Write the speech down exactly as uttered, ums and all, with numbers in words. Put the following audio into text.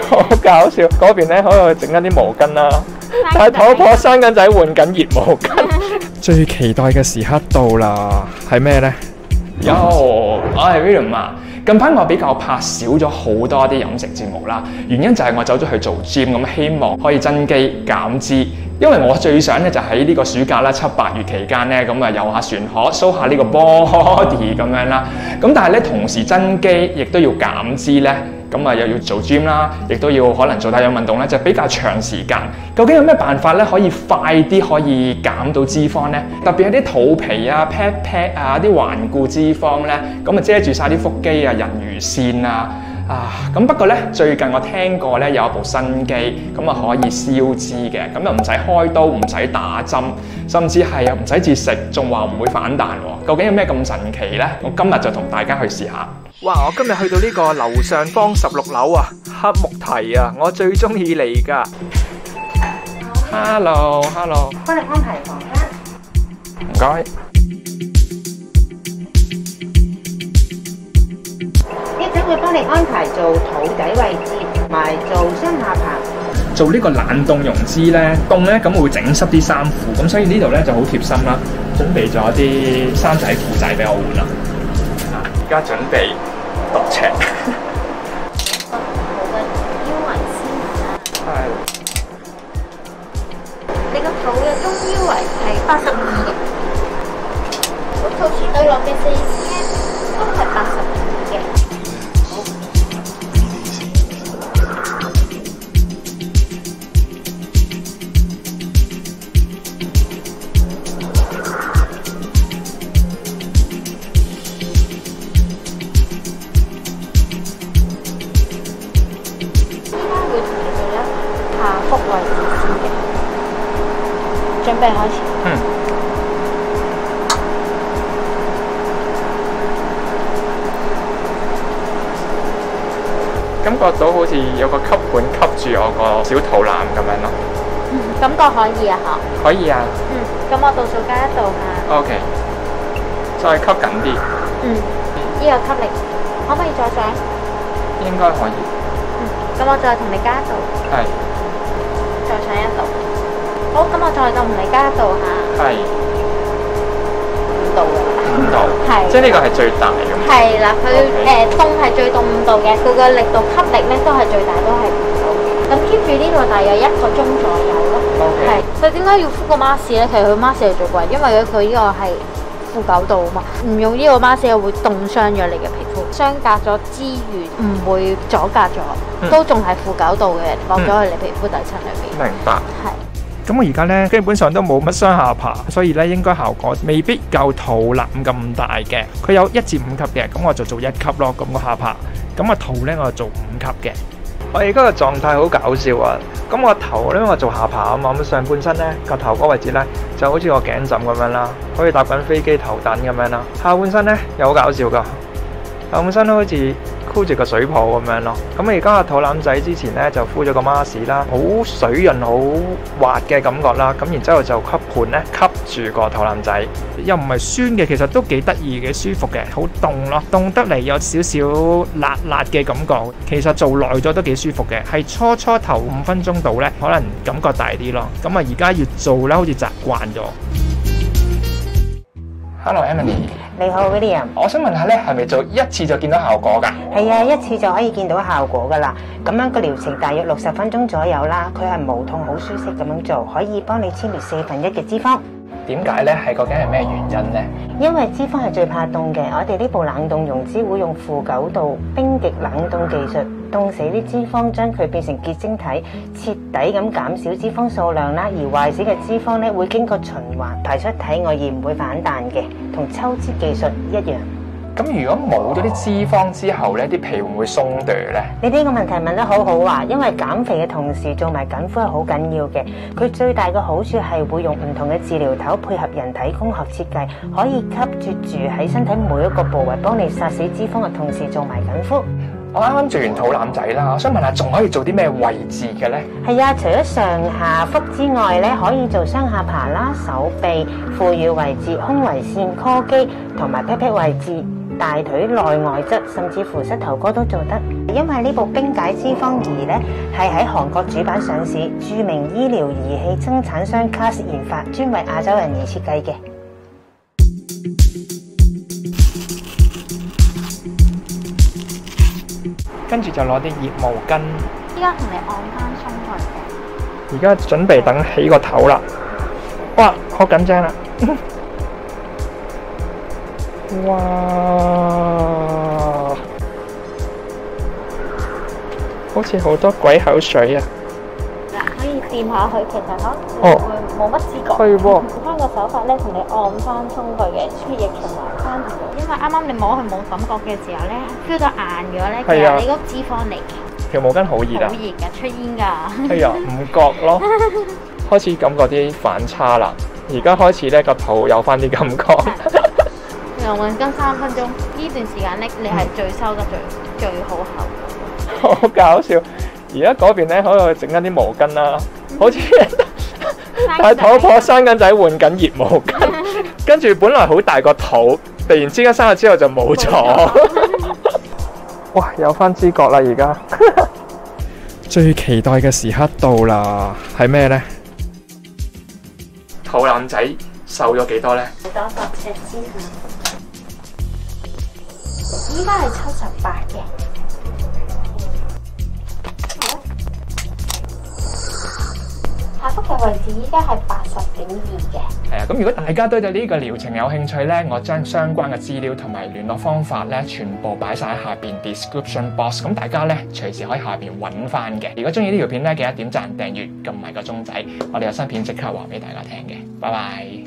好搞笑。嗰邊咧可以整緊啲毛巾啦，但係婆婆生緊仔換緊熱毛巾。最期待嘅時刻到啦，係咩呢？有，我係 William 啊。近排我比較拍少咗好多啲飲食節目啦，原因就係我走咗去做 gym， 咁希望可以增肌減脂。因為我最想咧就喺呢個暑假啦，七八月期間咧，咁啊遊下船河 show 下呢個 body 咁樣啦。咁但係咧同時增肌，亦都要減脂咧，咁啊又要做 gym 啦，亦都要可能做帶氧運動咧，就比較長時間。究竟有咩辦法咧可以快啲可以減到脂肪咧？特別係啲肚皮啊、pat pat 啊、啲頑固脂肪咧，咁啊遮住晒啲腹肌啊、人魚線啊。啊，咁不過咧，最近我聽過咧有一部新機，咁啊可以消脂嘅，咁又唔使開刀，唔使打針，甚至係又唔使節食，仲話唔會反彈喎。究竟有咩咁神奇咧？我今日就同大家去試下。哇！我今日去到呢個樓上方十六樓啊，黑木提啊，我最中意嚟㗎。Hello，Hello， 幫你安排房間。 唔該。 會幫你安排做肚底位置，同埋做雙下巴。 做呢個冷凍溶脂咧，凍咧咁會整濕啲衫褲，咁所以呢度咧就好貼心啦。準備咗啲衫仔褲仔俾我換啦。啊，而家準備度尺。 我嘅腰圍先啦。 係。 你個肚嘅中腰圍係八十五嘅，個肚臍對落嘅四 cm 都係八十五嘅。下腹位置先嘅，準備開始。 嗯。感覺到好似有個吸盤吸住我個小肚腩咁樣咯。 嗯，感覺可以啊，嗬。 可以啊。 嗯，咁我倒數加一度下。 O K。再吸緊啲。 嗯，呢個吸力可唔可以再上？ 應該可以。 嗯，咁我再同你加一度。 係。 再上一度，好，咁我再同你加一度下， 係五度㗎啦， 五度，係，即係呢個係最大嘅。係啦，佢誒凍係最凍五度嘅，佢個力度吸力咧都係最大都係五度嘅。咁 keep 住呢度大約一個鐘左右咯。係，佢點解要敷個 mask 咧？其實佢 mask 係最貴，因為佢呢個係負九度啊嘛，唔用呢個 mask 會凍傷咗你嘅皮膚，相隔咗之餘唔會阻隔咗。都仲係負九度嘅，落咗去你皮膚底層裏邊。 明白。 係。 咁我而家咧基本上都冇乜雙下巴，所以咧應該效果未必夠肚腩咁大嘅。佢有一至五級嘅，咁我就做一級咯。咁個下巴，咁個肚咧我就做五級嘅。我而家個狀態好搞笑啊！咁我頭咧我做下巴啊嘛，咁上半身咧個頭嗰位置咧就好似個頸枕咁樣啦，好似搭緊飛機頭等咁樣啦。下半身咧又好搞笑噶，下半身都好似箍住個水泡咁樣咯，咁而家個肚腩仔之前咧就敷咗個 mask 啦，好水潤好滑嘅感覺啦，咁然之後就吸盤咧吸住個肚腩仔，又唔係酸嘅，其實都幾得意嘅，舒服嘅，好凍咯，凍得嚟有少少辣辣嘅感覺，其實做耐咗都幾舒服嘅，係初初頭五分鐘度咧可能感覺大啲咯，咁啊而家越做咧好似習慣咗。Hello Emily， 你好 William， 我想問下咧，係咪做一次就見到效果㗎？ 係啊，一次就可以見到效果㗎啦。咁樣個療程大約六十分鐘左右啦，佢係無痛好舒適咁樣做，可以幫你清滅四分一嘅脂肪。 點解咧？係究竟係咩原因咧？ 因為脂肪係最怕凍嘅，我哋呢部冷凍溶脂會用負九度冰極冷凍技術，凍死啲脂肪，將佢變成結晶體，徹底咁減少脂肪數量啦。而壞死嘅脂肪咧，會經過循環排出體外而唔會反彈嘅，同抽脂技術一樣。 咁如果冇咗啲脂肪之後咧，啲皮會唔會鬆墮咧？ 你呢個問題問得好好啊！因為減肥嘅同時做埋緊膚係好緊要嘅。佢最大嘅好處係會用唔同嘅治療頭配合人體工學設計，可以吸住住喺身體每一個部位，幫你殺死脂肪嘅同時做埋緊膚。 我啱啱做完肚腩仔啦，我想問下，仲可以做啲咩位置嘅咧？ 係啊，除咗上下腹之外咧，可以做雙下巴啦、手臂、副乳位置、胸圍線、call 肌同埋 pat pat 位置。 大腿內外側，甚至乎膝頭哥都做得。因為呢部冰解脂肪儀呢，係喺韓國主板上市，著名醫療儀器生產商 C A S 研發，專為亞洲人而設計嘅。 跟住就攞啲熱毛巾， 依家同你按翻鬆佢嘅。 而家準備等起個頭啦。哇，好緊張啦！哇，好似好多鬼口水啊！ 嗱，可以掂下佢，其實可能哦會冇乜知覺。 係喎， 用翻個手法咧，同你按翻鬆佢嘅血液循環翻條路。因為啱啱你摸佢冇感覺嘅時候咧 ，feel 到硬咗咧，其係啊實你嗰脂肪嚟嘅。 條毛巾好熱啊！ 好熱㗎，出煙㗎。 哎呀，唔覺咯，開始感覺啲反差啦。而家開始咧個肚有翻啲感覺。 用毛巾三分鐘，呢段時間咧，你係最收得最最好效。 好搞笑！而家嗰邊咧喺度整緊啲毛巾啦，好似大肚婆生緊仔換緊熱毛巾，跟住本來好大個肚，突然之間生咗之後就冇咗。哇！有翻知覺啦，而家最期待嘅時刻到啦，係咩呢？肚腩仔瘦咗幾多呢？ 多十尺之下，依家係七十八嘅。下腹嘅位置依家係八十點二嘅。 係啊，咁如果大家對呢個療程有興趣呢，我將相關嘅資料同埋聯絡方法呢，全部擺晒喺下邊 description box，咁大家呢，隨時可以下邊揾翻嘅。如果中意呢條片呢，記得點讚、訂閱、撳埋個鐘仔，我哋有新片即刻話俾大家聽嘅。拜拜。